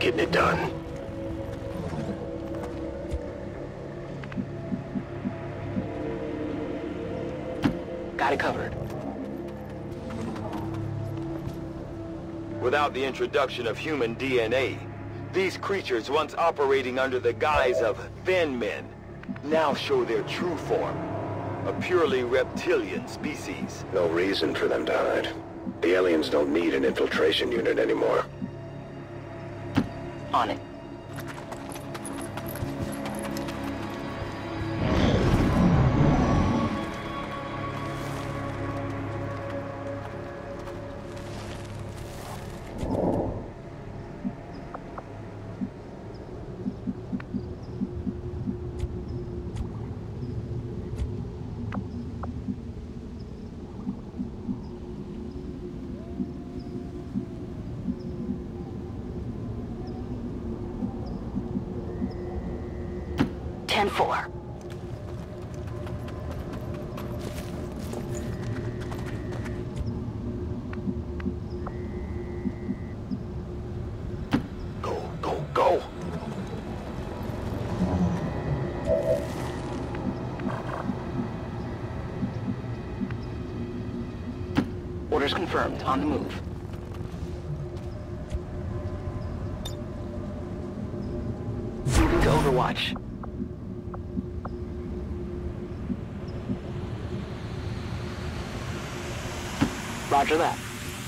getting it done. Got it covered. Without the introduction of human DNA, these creatures once operating under the guise of thin men now show their true form. A purely reptilian species. No reason for them to hide. The aliens don't need an infiltration unit anymore. On it. Four. Go, go, go! Orders confirmed. On the move. Moving to Overwatch. Roger that.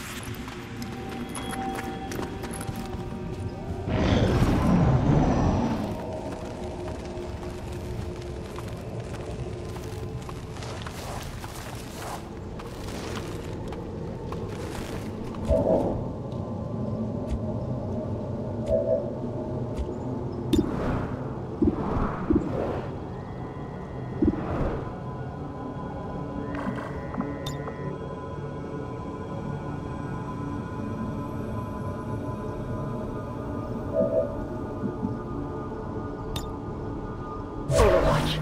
Overwatch.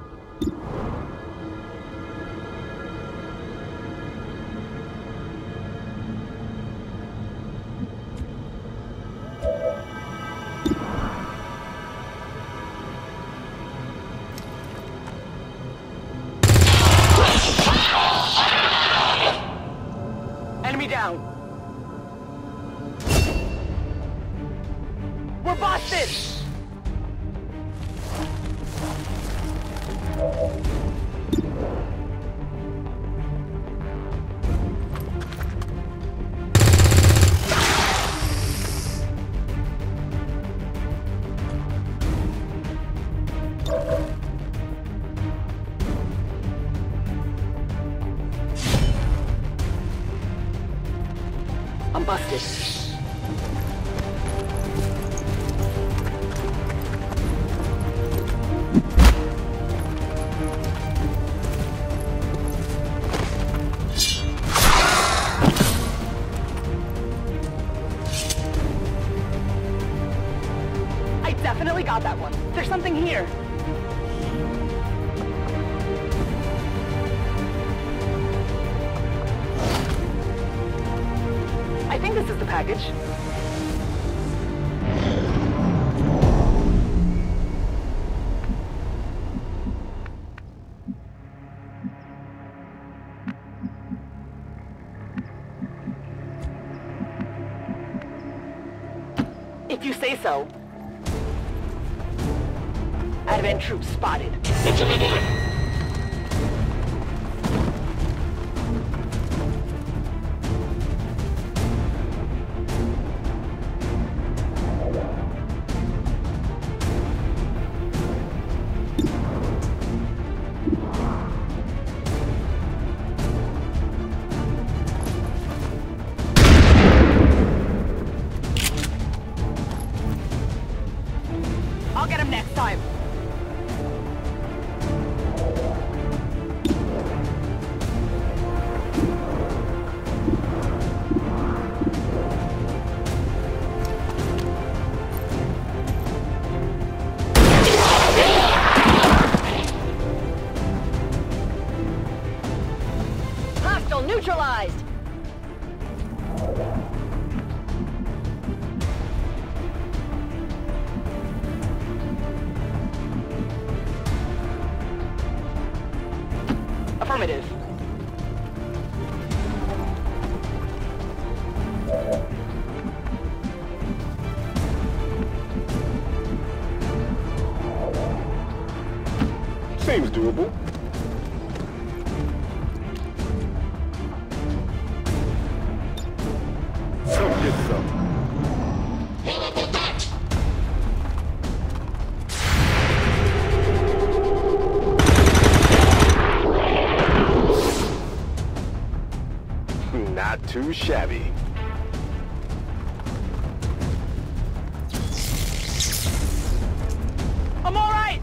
Enemy down. We're busted! I'm busted. I definitely got that one. There's something here. I think this is the package. If you say so. Advent troops spotted. I'll get him next time. Hostile neutralized. doable. Come get some. Not too shabby. I'm all right!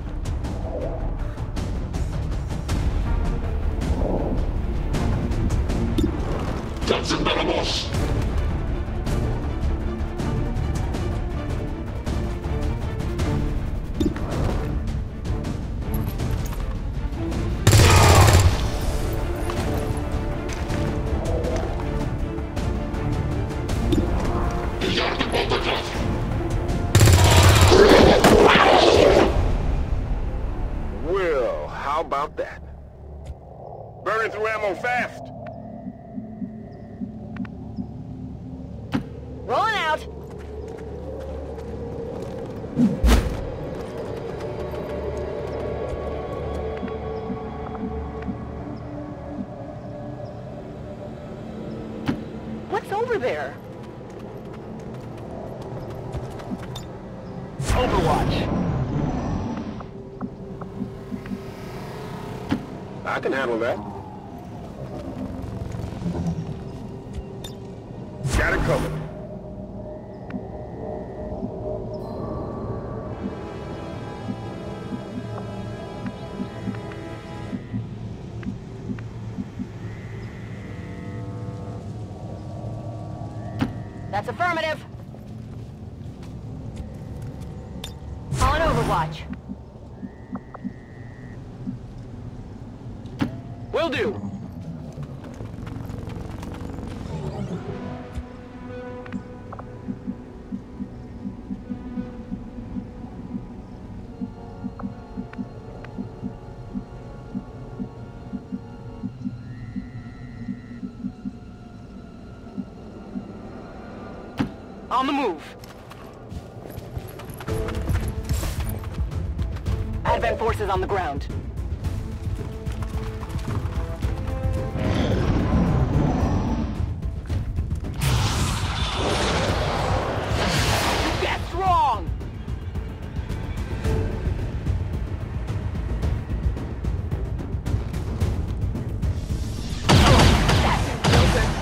Well, how about that? Burning through ammo fast. Rolling out! What's over there? Overwatch. I can handle that. Got it covered. That's affirmative. On Overwatch. Will do. On the move. Advent forces on the ground. You guessed wrong! Oh, that's insulting.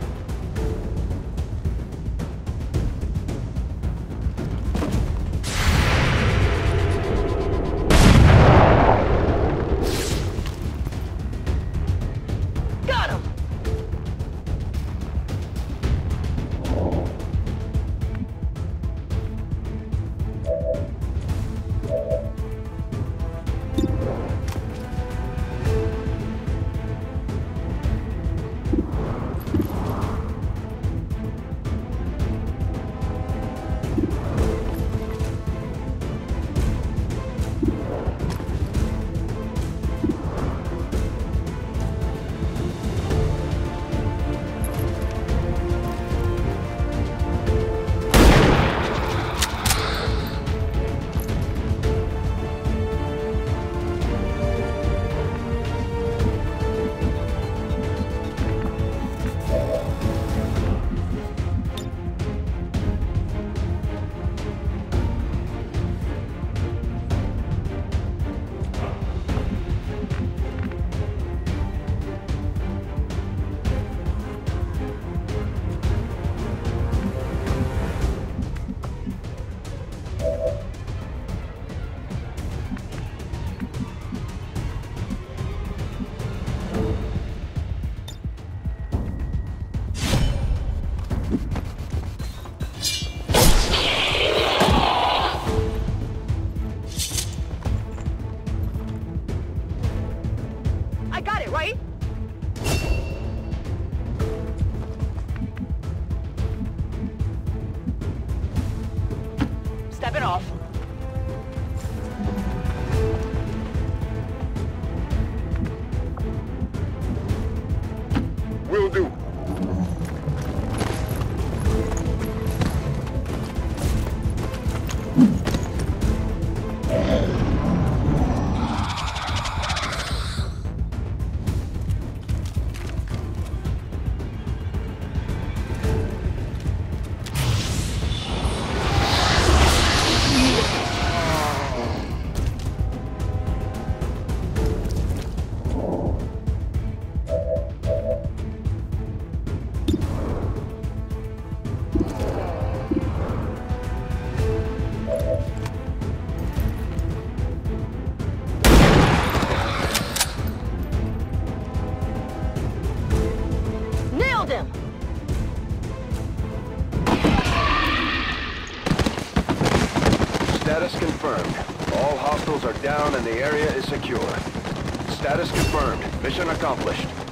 Got him! I got it, right? Stepping off. Will do. Found him! Status confirmed. All hostiles are down and the area is secure. Status confirmed. Mission accomplished.